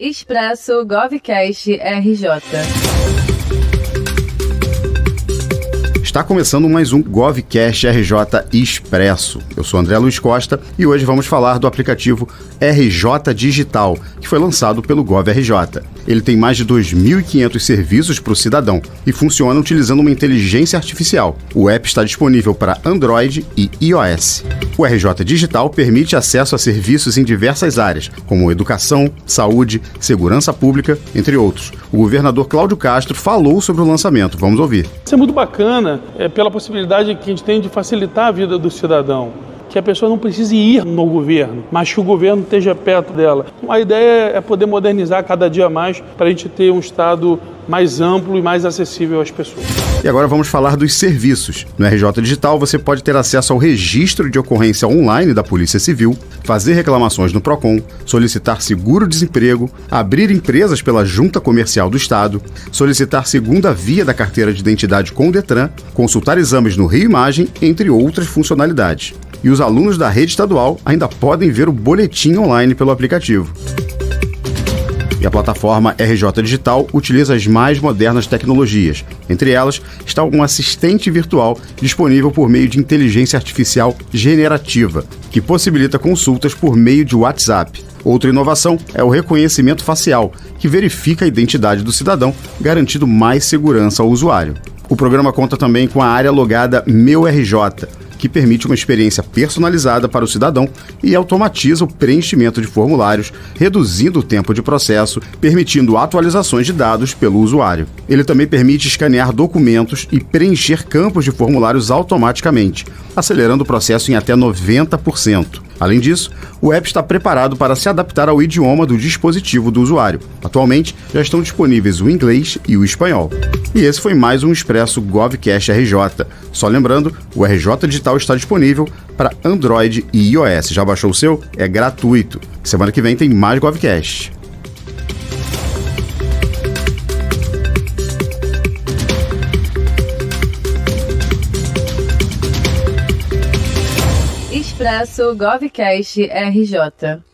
Expresso GovCast RJ. Está começando mais um GovCast RJ Expresso. Eu sou André Luiz Costa e hoje vamos falar do aplicativo RJ Digital, que foi lançado pelo GovRJ. Ele tem mais de 2.500 serviços para o cidadão e funciona utilizando uma inteligência artificial. O app está disponível para Android e iOS. O RJ Digital permite acesso a serviços em diversas áreas, como educação, saúde, segurança pública, entre outros. O governador Cláudio Castro falou sobre o lançamento. Vamos ouvir. Isso é muito bacana, pela possibilidade que a gente tem de facilitar a vida do cidadão. Que a pessoa não precise ir no governo, mas que o governo esteja perto dela. A ideia é poder modernizar cada dia mais para a gente ter um Estado mais amplo e mais acessível às pessoas. E agora vamos falar dos serviços. No RJ Digital você pode ter acesso ao registro de ocorrência online da Polícia Civil, fazer reclamações no PROCON, solicitar seguro-desemprego, abrir empresas pela Junta Comercial do Estado, solicitar segunda via da carteira de identidade com o Detran, consultar exames no Rio Imagem, entre outras funcionalidades. E os alunos da rede estadual ainda podem ver o boletim online pelo aplicativo. E a plataforma RJ Digital utiliza as mais modernas tecnologias. Entre elas está um assistente virtual disponível por meio de inteligência artificial generativa, que possibilita consultas por meio de WhatsApp. Outra inovação é o reconhecimento facial, que verifica a identidade do cidadão, garantindo mais segurança ao usuário. O programa conta também com a área logada Meu RJ, que permite uma experiência personalizada para o cidadão e automatiza o preenchimento de formulários, reduzindo o tempo de processo, permitindo atualizações de dados pelo usuário. Ele também permite escanear documentos e preencher campos de formulários automaticamente, acelerando o processo em até 90%. Além disso, o app está preparado para se adaptar ao idioma do dispositivo do usuário. Atualmente, já estão disponíveis o inglês e o espanhol. E esse foi mais um Expresso GovCast RJ. Só lembrando, o RJ Digital está disponível para Android e iOS. Já baixou o seu? É gratuito. Semana que vem tem mais GovCast. Expresso GovCast RJ.